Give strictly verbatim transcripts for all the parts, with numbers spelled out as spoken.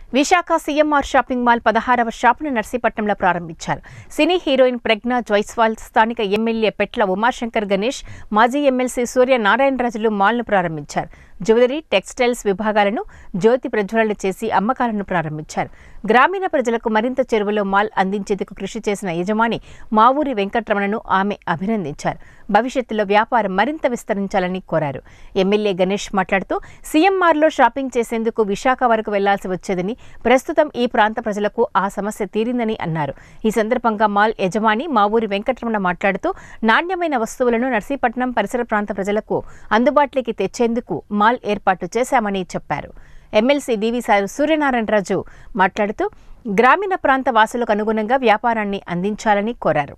Visakha CMR shopping mall పదహారవ షాపును నర్సీపట్నంలో ప్రారంభించారు. సినీ heroine ప్రజ్ఞ జైస్వాల్, స్థానిక ఎమ్మెల్యే పెట్ల ఉమాశంకర్ గణేష్, మాజీ ఎమ్మెల్సీ సూర్య నారాయణరాజులు మాల్ను ప్రారంభించారు. జ్యువెలరీ, టెక్స్టైల్స్ విభాగాలను జ్యోతి ప్రజ్వలన చేసి అమ్మకాలను ప్రారంభించారు. గ్రామీణ ప్రజలకు మరింత చెరువులో మాల్ అందించేందుకు కృషి చేసిన యజమాని మావూరి వెంకటరమణను ఆమె అభినందించారు. భవిష్యత్తులో వ్యాపారం మరింత విస్తరించాలని కోరారు. ఎమ్మెల్యే గణేష్ మాట్లాడుతూ సీఎంఆర్లో షాపింగ్ చేసేందుకు విశాఖ వరకు వెళ్లాల్సి వచ్చేదని, ప్రస్తుతం ఈ ప్రాంత ప్రజలకు ఆ సమస్య తీరిందని అన్నారు. ఈ సందర్భంగా మాల్ యజమాని మావూరి వెంకటరమణ మాట్లాడుతూ నాణ్యమైన వస్తువులను నర్సీపట్నం పరిసర ప్రాంత ప్రజలకు అందుబాటులోకి తెచ్చేందుకు మాల్ ఏర్పాటు చేశామని చెప్పారు. ఎమ్మెల్సీ డివి సూర్యనారాయణరాజు మాట్లాడుతూ గ్రామీణ ప్రాంత వాసులకు అనుగుణంగా వ్యాపారాన్ని అందించాలని కోరారు.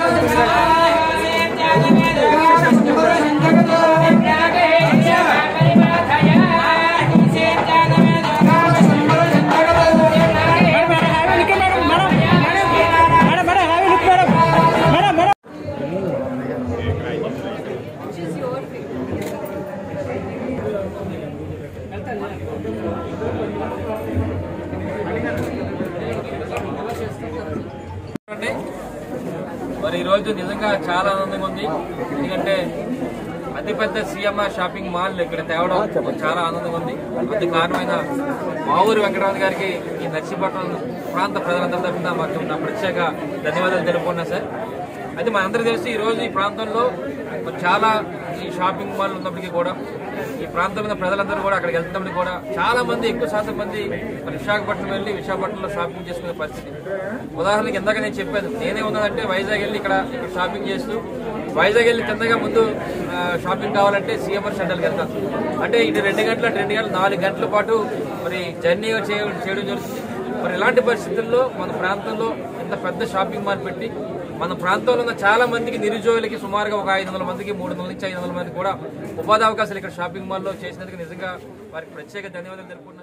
మరి ఈరోజు నిజంగా చాలా ఆనందంగా ఉంది. ఎందుకంటే అతిపెద్ద సీఎంఆర్ షాపింగ్ మాల్ ఇక్కడ తేవడం చాలా ఆనందంగా ఉంది. అందుకు కారణమైన మావూరి వెంకటరమణ గారికి ఈ నర్సీపట్నం ప్రాంత ప్రజలందరి తరఫున మాకు నా ప్రత్యేక ధన్యవాదాలు తెలుపుకున్నా సార్. అయితే మనందరికీ తెలిసి ఈరోజు ఈ ప్రాంతంలో చాలా ఈ షాపింగ్ మాల్ ఉన్నప్పటికీ కూడా ఈ ప్రాంతంలో ప్రజలందరూ కూడా అక్కడికి వెళ్తున్నప్పటికీ కూడా చాలా మంది, ఎక్కువ శాతం మంది విశాఖపట్నం వెళ్ళి విశాఖపట్నంలో షాపింగ్ చేసుకునే పరిస్థితి. ఉదాహరణకి ఇందాక నేను చెప్పాను, నేనే ఉన్నానంటే వైజాగ్ వెళ్ళి ఇక్కడ ఇక్కడ షాపింగ్ చేస్తూ వైజాగ్ వెళ్ళి కిందగా ముందు షాపింగ్ కావాలంటే సీఎంఆర్ సెంటర్కి వెళ్తాను. అంటే ఇటు రెండు గంటల రెండు గంటల నాలుగు గంటల పాటు మరి జర్నీ చేయడం చేయడం జరుగుతుంది. మరి ఇలాంటి పరిస్థితుల్లో మన ప్రాంతంలో ఇంత పెద్ద షాపింగ్ మాల్ పెట్టి మన ప్రాంతంలో ఉన్న చాలా మందికి, నిరుద్యోగులకి సుమారుగా ఒక ఐదు వందల మందికి మూడు వందల నుంచి ఐదు వందల మంది కూడా ఉపాధి అవకాశాలు ఇక్కడ షాపింగ్ మాల్లో చేసినందుకు నిజంగా వారికి ప్రత్యేక ధన్యవాదాలు తెలుపుకుంటున్నాను.